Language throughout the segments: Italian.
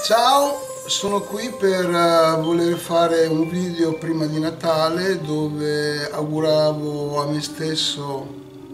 Ciao, sono qui per voler fare un video prima di Natale dove auguravo a me stesso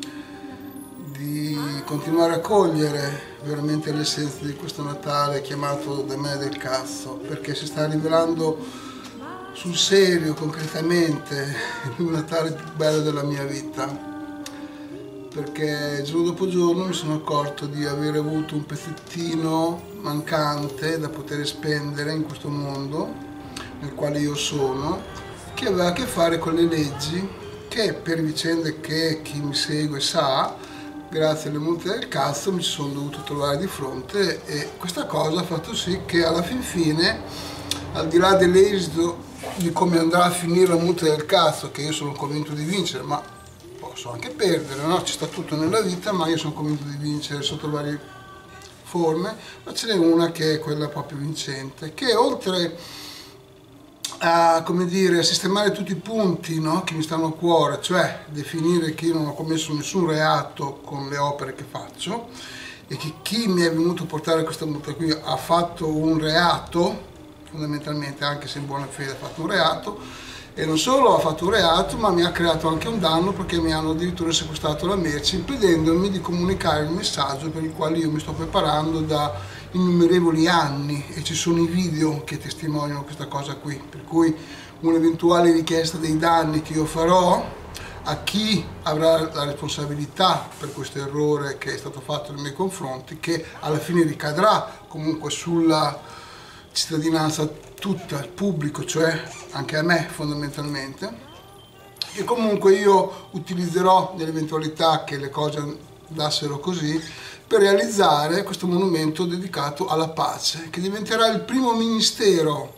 di continuare a cogliere veramente l'essenza di questo Natale chiamato da me del cazzo, perché si sta rivelando sul serio, concretamente, il Natale più bello della mia vita. Perché giorno dopo giorno mi sono accorto di aver avuto un pezzettino mancante da poter spendere in questo mondo nel quale io sono, che aveva a che fare con le leggi che, per vicende che chi mi segue sa, grazie alle multe del cazzo mi ci sono dovuto trovare di fronte, e questa cosa ha fatto sì che alla fin fine, al di là dell'esito di come andrà a finire la multa del cazzo, che io sono convinto di vincere, ma posso anche perdere, no? Ci sta tutto nella vita, ma io sono convinto di vincere sotto varie forme, ma ce n'è una che è quella proprio vincente, che oltre a, come dire, a sistemare tutti i punti, no, che mi stanno a cuore, cioè definire che io non ho commesso nessun reato con le opere che faccio e che chi mi è venuto a portare questa multa qui ha fatto un reato, fondamentalmente, anche se in buona fede ha fatto un reato. E non solo ha fatto un reato, ma mi ha creato anche un danno, perché mi hanno addirittura sequestrato la merce, impedendomi di comunicare il messaggio per il quale io mi sto preparando da innumerevoli anni, e ci sono i video che testimoniano questa cosa qui. Per cui un'eventuale richiesta dei danni che io farò a chi avrà la responsabilità per questo errore che è stato fatto nei miei confronti, che alla fine ricadrà comunque sulla cittadinanza tutta, il pubblico, cioè anche a me fondamentalmente, e comunque io utilizzerò nell'eventualità che le cose andassero così per realizzare questo monumento dedicato alla pace, che diventerà il primo ministero,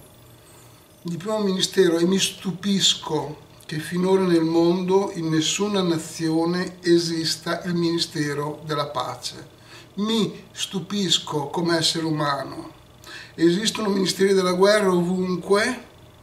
e mi stupisco che finora nel mondo in nessuna nazione esista il ministero della pace. Mi stupisco come essere umano. Esistono ministeri della guerra ovunque,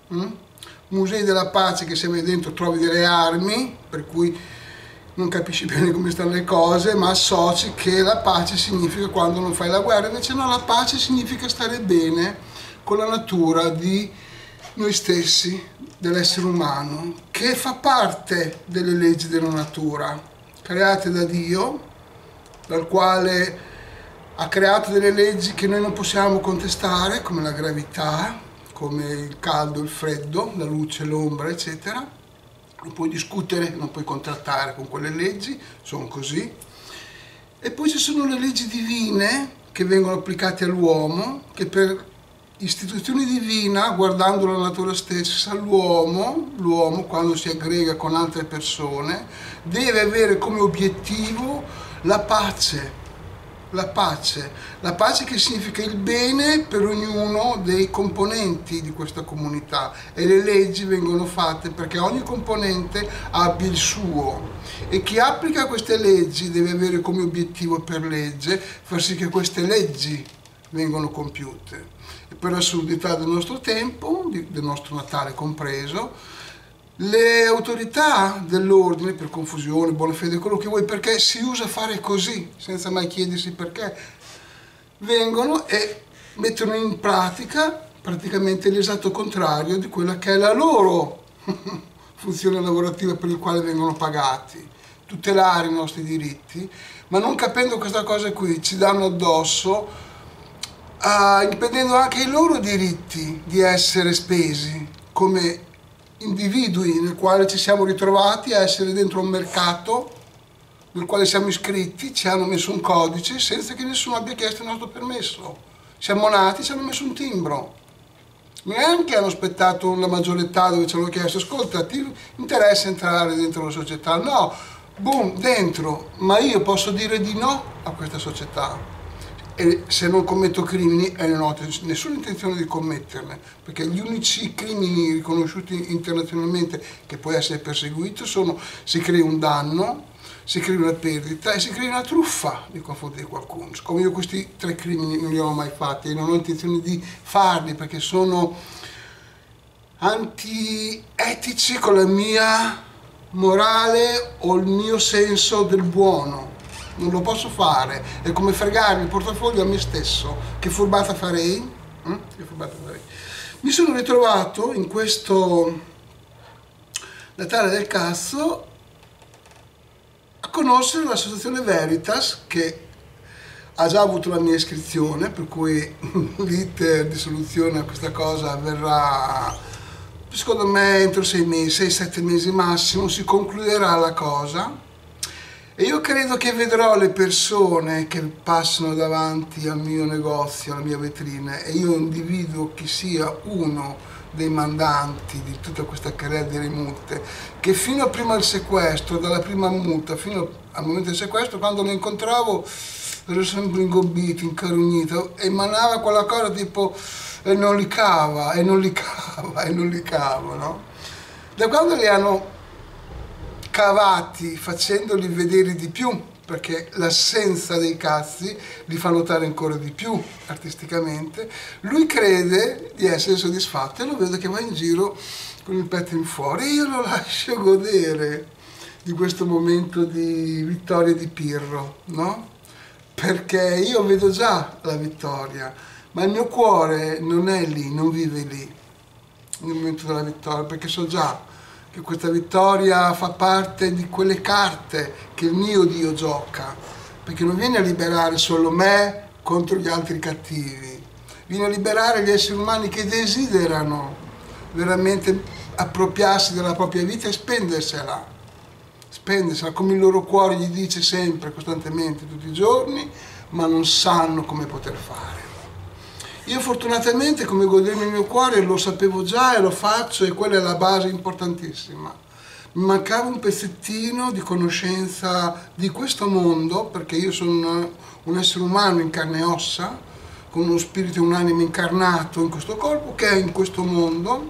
musei della pace che se vai dentro trovi delle armi, per cui non capisci bene come stanno le cose, ma associ che la pace significa quando non fai la guerra. Invece no, la pace significa stare bene con la natura di noi stessi, dell'essere umano, che fa parte delle leggi della natura, create da Dio, dal quale ha creato delle leggi che noi non possiamo contestare, come la gravità, come il caldo, il freddo, la luce, l'ombra, eccetera. Non puoi discutere, non puoi contrattare con quelle leggi, sono così. E poi ci sono le leggi divine che vengono applicate all'uomo, che per istituzione divina, guardando la natura stessa, l'uomo quando si aggrega con altre persone, deve avere come obiettivo la pace. La pace che significa il bene per ognuno dei componenti di questa comunità, e le leggi vengono fatte perché ogni componente abbia il suo, e chi applica queste leggi deve avere come obiettivo per legge far sì che queste leggi vengano compiute. E per l'assurdità del nostro tempo, del nostro Natale compreso, le autorità dell'ordine, per confusione, buona fede, quello che vuoi, perché si usa fare così, senza mai chiedersi perché, vengono e mettono in pratica praticamente l'esatto contrario di quella che è la loro funzione lavorativa per il quale vengono pagati, tutelare i nostri diritti, ma non capendo questa cosa qui ci danno addosso, impedendo anche i loro diritti di essere spesi come individui nel quale ci siamo ritrovati a essere dentro un mercato nel quale siamo iscritti, ci hanno messo un codice senza che nessuno abbia chiesto il nostro permesso. Siamo nati, ci hanno messo un timbro. Neanche hanno aspettato la maggiore età dove ci hanno chiesto: ascolta, ti interessa entrare dentro la società? No, boom, dentro. Ma io posso dire di no a questa società. E se non commetto crimini, e non ho nessuna intenzione di commetterne, perché gli unici crimini riconosciuti internazionalmente che può essere perseguito sono se crei un danno, se crei una perdita e se crei una truffa nei confronti di qualcuno. Siccome io questi tre crimini non li ho mai fatti e non ho intenzione di farli perché sono antietici con la mia morale o il mio senso del buono, non lo posso fare. È come fregare il portafoglio a me stesso. Che furbata farei? Mi sono ritrovato in questo Natale del cazzo a conoscere l'associazione Veritas, che ha già avuto la mia iscrizione, per cui l'iter di soluzione a questa cosa avverrà, secondo me, entro 6 mesi, 6-7 mesi massimo, si concluderà la cosa. E io credo che vedrò le persone che passano davanti al mio negozio, alla mia vetrina, e io individuo chi sia uno dei mandanti di tutta questa carriera delle multe, che fino a prima del sequestro, dalla prima multa fino al momento del sequestro, quando lo incontravo ero sempre ingobbito, incarognito, e emanava quella cosa tipo e non li cava, e non li cava, e non li cava, no? Da quando li hanno cavati, facendoli vedere di più, perché l'assenza dei cazzi li fa notare ancora di più artisticamente, lui crede di essere soddisfatto e lo vedo che va in giro con il petto in fuori, e io lo lascio godere di questo momento di vittoria di Pirro, no? Perché io vedo già la vittoria, ma il mio cuore non è lì, non vive lì nel momento della vittoria, perché so già che questa vittoria fa parte di quelle carte che il mio Dio gioca, perché non viene a liberare solo me contro gli altri cattivi, viene a liberare gli esseri umani che desiderano veramente appropriarsi della propria vita e spendersela, come il loro cuore gli dice sempre, costantemente, tutti i giorni, ma non sanno come poter fare. Io fortunatamente, come godermi il mio cuore, lo sapevo già e lo faccio, e quella è la base importantissima. Mi mancava un pezzettino di conoscenza di questo mondo, perché io sono un essere umano in carne e ossa, con uno spirito e un'anima incarnato in questo corpo, che è in questo mondo,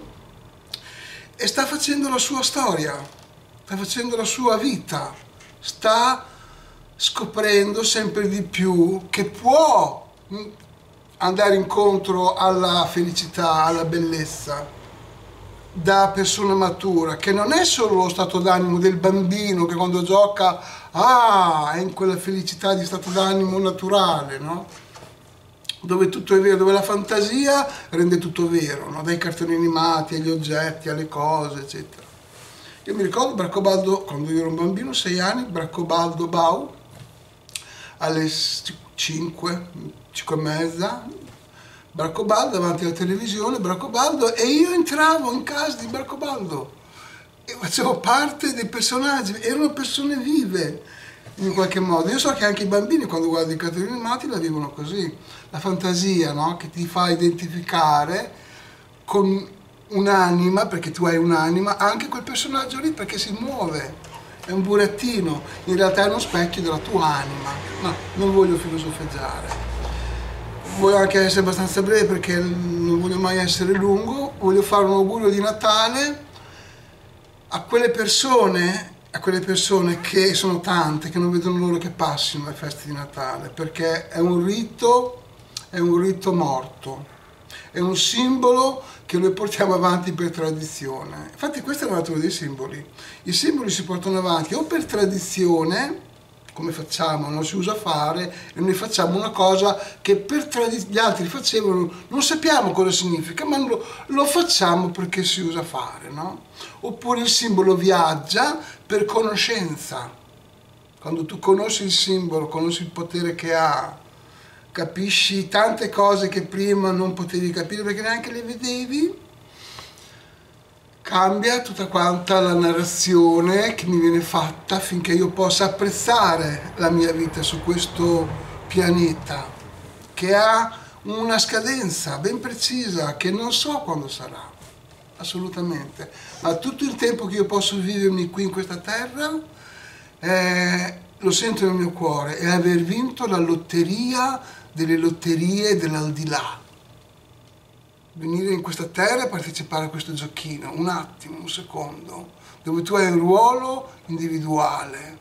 e sta facendo la sua storia, sta facendo la sua vita, sta scoprendo sempre di più che può andare incontro alla felicità, alla bellezza da persona matura, che non è solo lo stato d'animo del bambino che quando gioca è in quella felicità di stato d'animo naturale, no? Dove tutto è vero, dove la fantasia rende tutto vero, no? Dai cartoni animati agli oggetti, alle cose, eccetera. Io mi ricordo Braccobaldo, quando io ero un bambino, 6 anni, Braccobaldo Bau, alle 5 e mezza, Braccobaldo davanti alla televisione, Braccobaldo, e io entravo in casa di Braccobaldo e facevo parte dei personaggi, erano persone vive in qualche modo. Io so che anche i bambini, quando guardano i cartoni animati, la vivono così, la fantasia, no? Che ti fa identificare con un'anima, perché tu hai un'anima, anche quel personaggio lì, perché si muove. È un burattino, in realtà è uno specchio della tua anima. No, non voglio filosofeggiare. Voglio anche essere abbastanza breve, perché non voglio mai essere lungo. Voglio fare un augurio di Natale a quelle persone che sono tante, che non vedono l'ora che passino le feste di Natale, perché è un rito morto. È un simbolo che noi portiamo avanti per tradizione. Infatti questa è la natura dei simboli. I simboli si portano avanti o per tradizione, come facciamo, non si usa fare, e noi facciamo una cosa che gli altri facevano, non sappiamo cosa significa, ma lo facciamo perché si usa fare, no? Oppure il simbolo viaggia per conoscenza. Quando tu conosci il simbolo, conosci il potere che ha, capisci tante cose che prima non potevi capire perché neanche le vedevi, cambia tutta quanta la narrazione che mi viene fatta affinché io possa apprezzare la mia vita su questo pianeta, che ha una scadenza ben precisa, che non so quando sarà, assolutamente, ma tutto il tempo che io posso vivermi qui in questa terra, lo sento nel mio cuore, è aver vinto la lotteria delle lotterie dell'aldilà. Venire in questa terra e partecipare a questo giochino, un attimo, un secondo, dove tu hai un ruolo individuale,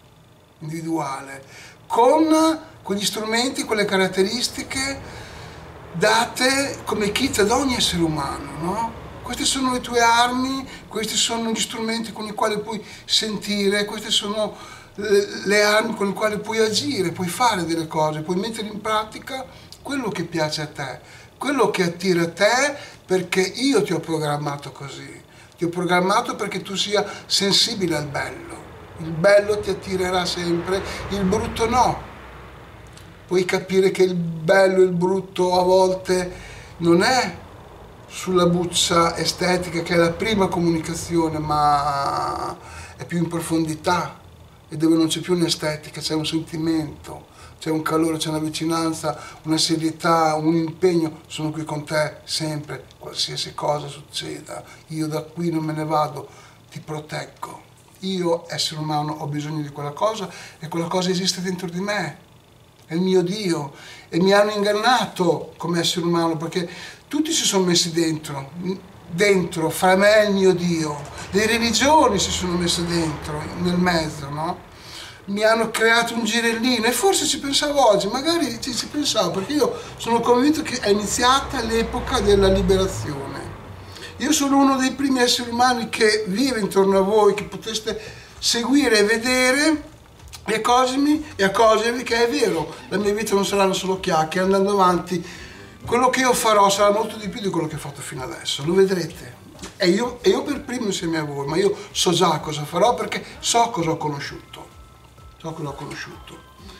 con quegli strumenti, quelle caratteristiche date come kit ad ogni essere umano, no? Queste sono le tue armi, questi sono gli strumenti con i quali puoi sentire, queste sono le armi con le quali puoi agire, puoi fare delle cose, puoi mettere in pratica quello che piace a te, quello che attira te, perché io ti ho programmato così. Ti ho programmato perché tu sia sensibile al bello. Il bello ti attirerà sempre, il brutto no. Puoi capire che il bello e il brutto a volte non è sulla buccia estetica, che è la prima comunicazione, ma è più in profondità, e dove non c'è più un'estetica, c'è un sentimento, c'è un calore, c'è una vicinanza, una serietà, un impegno. Sono qui con te sempre, qualsiasi cosa succeda, io da qui non me ne vado, ti proteggo. Io, essere umano, ho bisogno di quella cosa, e quella cosa esiste dentro di me, è il mio Dio, e mi hanno ingannato come essere umano, perché tutti si sono messi dentro, fra me e il mio Dio. Le religioni si sono messe dentro, nel mezzo, no? Mi hanno creato un girellino, e forse ci pensavo oggi, magari ci pensavo, perché io sono convinto che è iniziata l'epoca della liberazione. Io sono uno dei primi esseri umani che vive intorno a voi, che potreste seguire e vedere e accorgervi che è vero, la mia vita non saranno solo chiacchiere, andando avanti, quello che io farò sarà molto di più di quello che ho fatto fino adesso, lo vedrete. E io per primo insieme a voi, ma io so già cosa farò, perché so cosa ho conosciuto. So cosa ho conosciuto.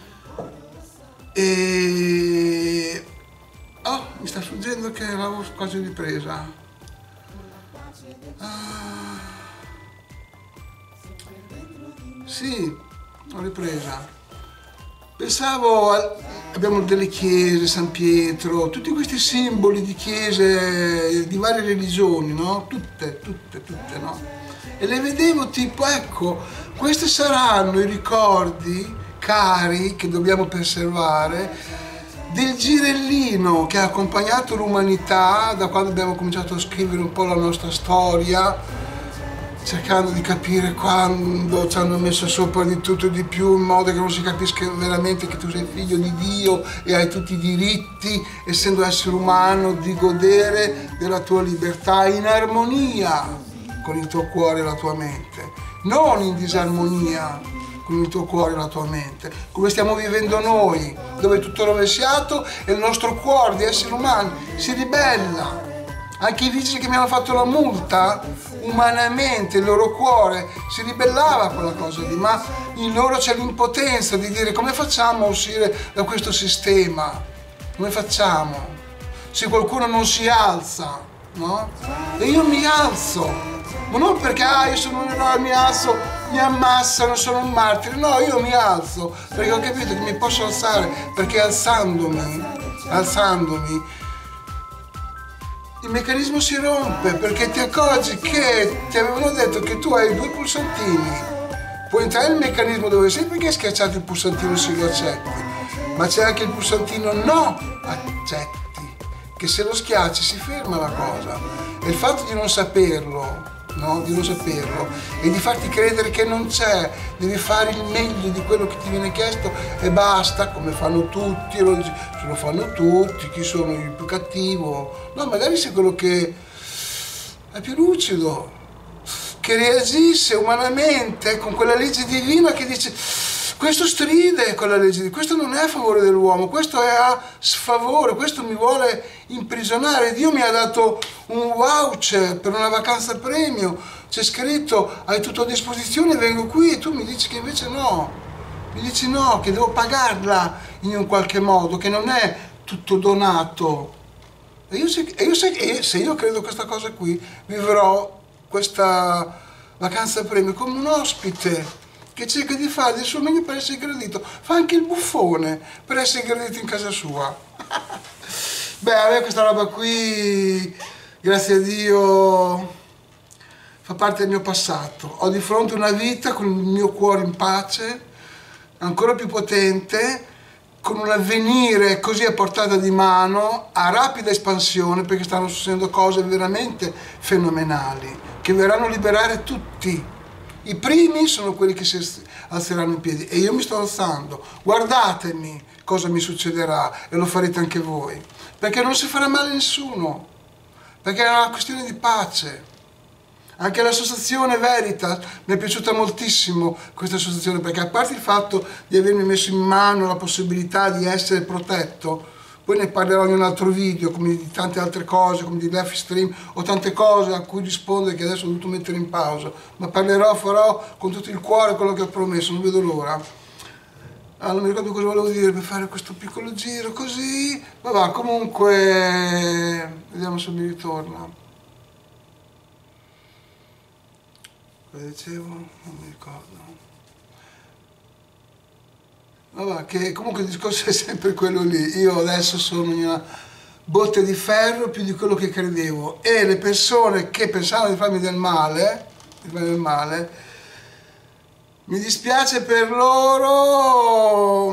E... oh, mi sta sfuggendo che l'avevo quasi ripresa. Sì, ho ripresa. Pensavo, abbiamo delle chiese, San Pietro, tutti questi simboli di chiese di varie religioni, no? Tutte, no? E le vedevo tipo, ecco, questi saranno i ricordi cari che dobbiamo preservare del girellino che ha accompagnato l'umanità da quando abbiamo cominciato a scrivere un po' la nostra storia, cercando di capire quando ci hanno messo sopra di tutto e di più, in modo che non si capisca veramente che tu sei figlio di Dio e hai tutti i diritti, essendo essere umano, di godere della tua libertà in armonia con il tuo cuore e la tua mente, non in disarmonia con il tuo cuore e la tua mente, come stiamo vivendo noi, dove è tutto rovesciato e il nostro cuore di esseri umani si ribella. Anche i vigili che mi hanno fatto la multa, umanamente il loro cuore si ribellava a quella cosa lì, ma in loro c'è l'impotenza di dire: come facciamo a uscire da questo sistema? Come facciamo? Se qualcuno non si alza, no? E io mi alzo, ma non perché io sono un eroe, mi alzo, mi ammassano, sono un martire. No, io mi alzo perché ho capito che mi posso alzare, perché alzandomi, il meccanismo si rompe, perché ti accorgi che ti avevano detto che tu hai due pulsantini. Puoi entrare nel meccanismo dove sei perché hai schiacciato il pulsantino se lo accetti, ma c'è anche il pulsantino no accetti, che se lo schiacci si ferma la cosa. E il fatto di non saperlo, no? Di non saperlo e di farti credere che non c'è, devi fare il meglio di quello che ti viene chiesto e basta, come fanno tutti, e lo dici, se lo fanno tutti, chi sono il più cattivo? No, magari sei quello che è più lucido, che reagisce umanamente con quella legge divina che dice: questo stride con la legge di questo non è a favore dell'uomo, questo è a sfavore, questo mi vuole imprigionare. Dio mi ha dato un voucher per una vacanza premio, c'è scritto hai tutto a disposizione, vengo qui, e tu mi dici che invece no, mi dici no, che devo pagarla in un qualche modo, che non è tutto donato. E se io credo questa cosa qui, vivrò questa vacanza premio come un ospite che cerca di fare del suo meglio per essere gradito. Fa anche il buffone per essere gradito in casa sua. Beh, a me questa roba qui, grazie a Dio, fa parte del mio passato. Ho di fronte una vita con il mio cuore in pace, ancora più potente, con un avvenire così a portata di mano, a rapida espansione, perché stanno succedendo cose veramente fenomenali, che verranno a liberare tutti. I primi sono quelli che si alzeranno in piedi e io mi sto alzando. Guardatemi cosa mi succederà e lo farete anche voi, perché non si farà male a nessuno, perché è una questione di pace. Anche l'associazione Veritas mi è piaciuta moltissimo, questa associazione, perché a parte il fatto di avermi messo in mano la possibilità di essere protetto, poi ne parlerò in un altro video, come di tante altre cose, come di live stream o tante cose a cui rispondere che adesso ho dovuto mettere in pausa, ma parlerò, farò con tutto il cuore quello che ho promesso, non vedo l'ora. Ah, non mi ricordo cosa volevo dire per fare questo piccolo giro così, vabbè, comunque vediamo se mi ritorna. Cosa dicevo? Non mi ricordo. Vabbè, che comunque il discorso è sempre quello lì. Io adesso sono in una botte di ferro più di quello che credevo, e le persone che pensavano di farmi del male, mi dispiace per loro,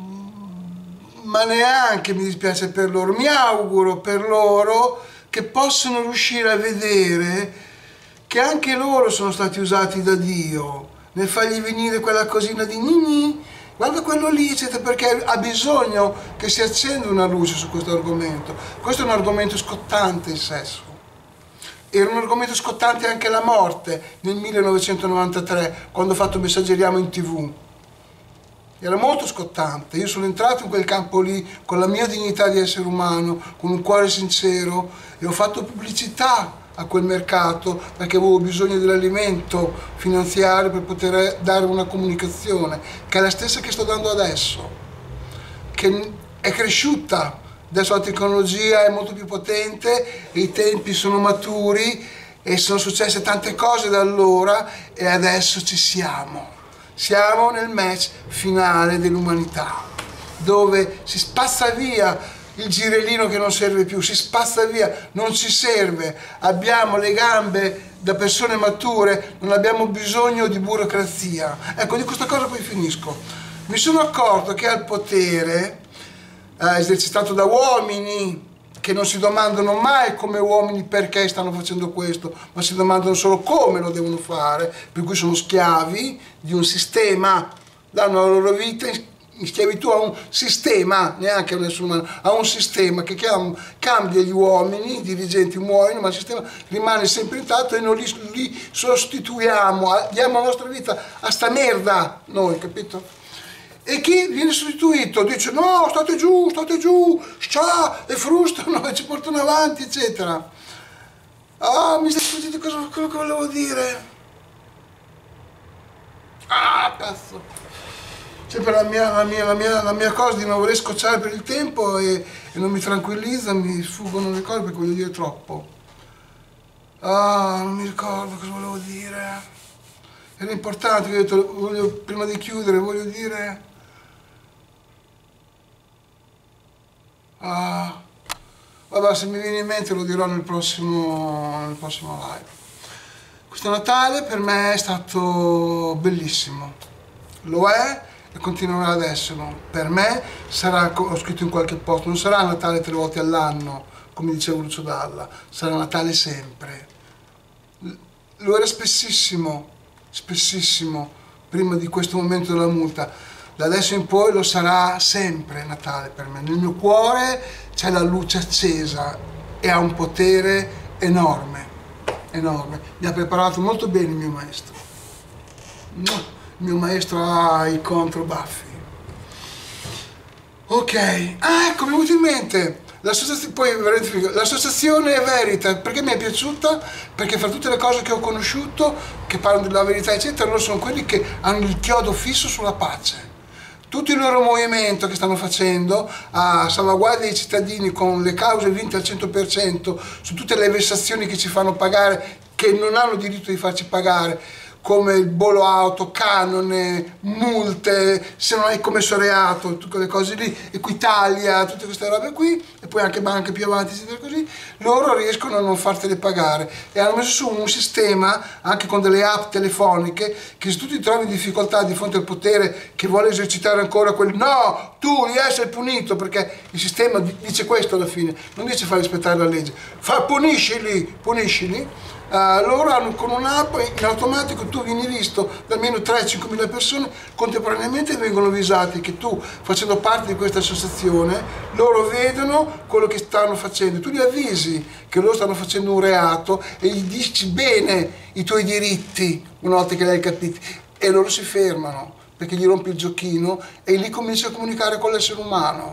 ma neanche mi dispiace per loro. Mi auguro per loro che possano riuscire a vedere che anche loro sono stati usati da Dio nel fargli venire quella cosina di nini, guarda quello lì, eccetera, perché ha bisogno che si accenda una luce su questo argomento. Questo è un argomento scottante, il sesso. Era un argomento scottante anche la morte nel 1993, quando ho fatto Messaggeriamo in TV. Era molto scottante. Io sono entrato in quel campo lì con la mia dignità di essere umano, con un cuore sincero, e ho fatto pubblicità a quel mercato perché avevo bisogno dell'alimento finanziario per poter dare una comunicazione, che è la stessa che sto dando adesso, che è cresciuta. Adesso la tecnologia è molto più potente, i tempi sono maturi e sono successe tante cose da allora, e adesso ci siamo. Siamo nel match finale dell'umanità, dove si spazza via il girellino che non serve più, si spazza via, non ci serve. Abbiamo le gambe da persone mature, non abbiamo bisogno di burocrazia. Ecco, di questa cosa poi finisco. Mi sono accorto che al potere esercitato da uomini che non si domandano mai come uomini perché stanno facendo questo, ma si domandano solo come lo devono fare, per cui sono schiavi di un sistema, danno la loro vita in schiavitù a un sistema, neanche a un essere umano, a un sistema che cambia gli uomini, i dirigenti muoiono, ma il sistema rimane sempre intatto e noi li sostituiamo, diamo la nostra vita a sta merda, noi, capito? E chi viene sostituito dice no, state giù, e frustano e ci portano avanti, eccetera. Ah, mi stai sentendo quello che volevo dire? Ah, cazzo! Sempre la mia cosa di non voler scocciare per il tempo e non mi tranquillizza, mi sfuggono le cose perché voglio dire troppo. Ah, non mi ricordo cosa volevo dire. Era importante, ho detto, prima di chiudere, voglio dire... Ah, vabbè, se mi viene in mente lo dirò nel prossimo live. Questo Natale per me è stato bellissimo, lo è e continuerà ad esserlo. Per me sarà, ho scritto in qualche posto, non sarà Natale 3 volte all'anno, come diceva Lucio Dalla, sarà Natale sempre. Lo era spessissimo, prima di questo momento della multa. Da adesso in poi lo sarà sempre Natale per me. Nel mio cuore c'è la luce accesa e ha un potere enorme, enorme. Mi ha preparato molto bene il mio maestro. Il mio maestro ha i controbaffi. Ok, ah ecco, mi è venuto in mente. L'associazione Verita, perché mi è piaciuta? Perché fra tutte le cose che ho conosciuto, che parlano della verità eccetera, loro sono quelli che hanno il chiodo fisso sulla pace. Tutto il loro movimento che stanno facendo a salvaguardia dei cittadini con le cause vinte al 100% su tutte le vessazioni che ci fanno pagare, che non hanno diritto di farci pagare, come il bollo auto, canone, multe, se non hai commesso reato, tutte quelle cose lì, Equitalia, tutte queste robe qui, e poi anche banche più avanti, eccetera, così, loro riescono a non fartele pagare e hanno messo su un sistema, anche con delle app telefoniche, che se tu ti trovi in difficoltà di fronte al potere che vuole esercitare ancora quel no, tu devi essere punito, perché il sistema dice questo alla fine, non dice far rispettare la legge, puniscili. Loro hanno con un'app in automatico, tu vieni visto da almeno 3-5 mila persone contemporaneamente, vengono avvisati che tu, facendo parte di questa associazione, loro vedono quello che stanno facendo, tu li avvisi che loro stanno facendo un reato e gli dici bene i tuoi diritti una volta che li hai capiti, e loro si fermano perché gli rompi il giochino e lì cominci a comunicare con l'essere umano.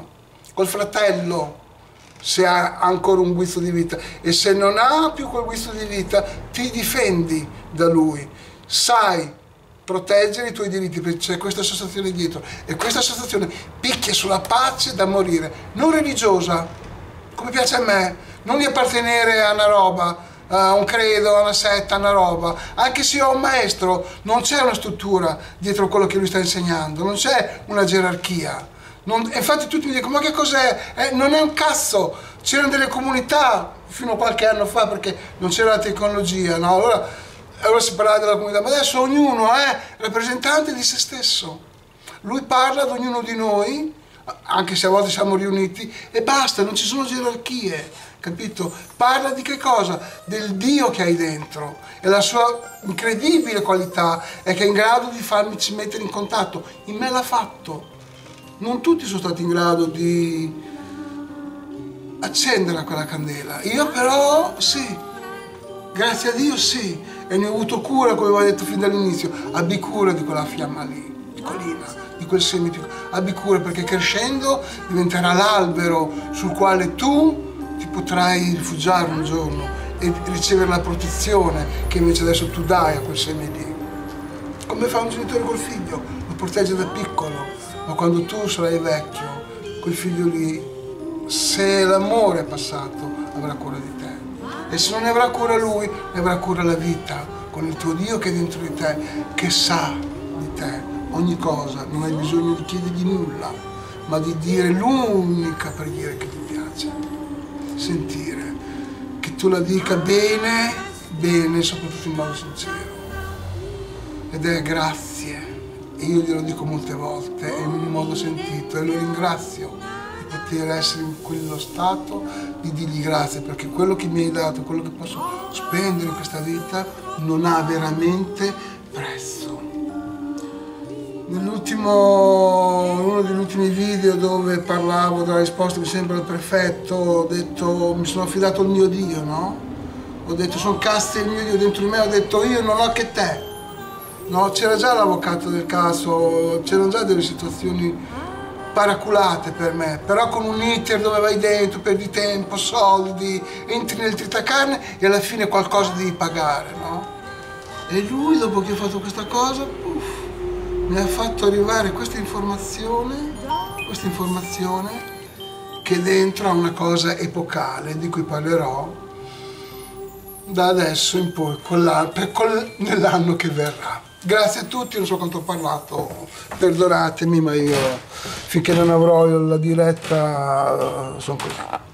col fratello, se ha ancora un guizzo di vita, e se non ha più quel guizzo di vita ti difendi da lui, sai proteggere i tuoi diritti, perché c'è questa associazione dietro, e questa associazione picchia sulla pace da morire, non religiosa, come piace a me, non di appartenere a una roba, a un credo, a una setta, a una roba. Anche se io ho un maestro, non c'è una struttura dietro quello che lui sta insegnando, non c'è una gerarchia. Infatti tutti mi dicono: ma che cos'è? Non è un cazzo. C'erano delle comunità fino a qualche anno fa, perché non c'era la tecnologia, no? Allora si parlava della comunità, ma adesso ognuno è rappresentante di se stesso. Lui parla ad ognuno di noi, anche se a volte siamo riuniti, e basta, non ci sono gerarchie, capito? Parla di che cosa? Del Dio che hai dentro, e la sua incredibile qualità è che è in grado di farmi mettere in contatto. In me l'ha fatto. Non tutti sono stati in grado di accendere quella candela, io però sì, grazie a Dio sì, e ne ho avuto cura, come avevo detto fin dall'inizio. Abbi cura di quella fiamma lì, piccolina, di quel seme piccolo, abbi cura, perché crescendo diventerà l'albero sul quale tu ti potrai rifugiare un giorno e ricevere la protezione che invece adesso tu dai a quel seme lì. Come fa un genitore col figlio, lo protegge da piccolo, ma quando tu sarai vecchio, quel figlio lì, se l'amore è passato, avrà cura di te. E se non ne avrà cura lui, ne avrà cura la vita, con il tuo Dio che è dentro di te, che sa di te ogni cosa. Non hai bisogno di chiedergli nulla, ma di dire l'unica preghiera che ti piace. Sentire, che tu la dica bene, bene, soprattutto in modo sincero. Ed è grazie. E io glielo dico molte volte, e in modo sentito, e lo ringrazio di poter essere in quello stato di dirgli grazie, perché quello che mi hai dato, quello che posso spendere in questa vita, non ha veramente prezzo. Uno degli ultimi video dove parlavo della risposta, mi sembra, al prefetto, ho detto: mi sono affidato al mio Dio, no? Ho detto: sono cazzi il mio Dio dentro di me, ho detto: io non ho che te. No, c'era già l'avvocato del caso, c'erano già delle situazioni paraculate per me, però con un iter dove vai dentro, perdi tempo, soldi, entri nel tritacarne e alla fine qualcosa devi pagare, no? E lui, dopo che ho fatto questa cosa, mi ha fatto arrivare questa informazione che dentro ha una cosa epocale, di cui parlerò da adesso in poi, nell'anno che verrà. Grazie a tutti, non so quanto ho parlato, perdonatemi, ma io finché non avrò la diretta sono così.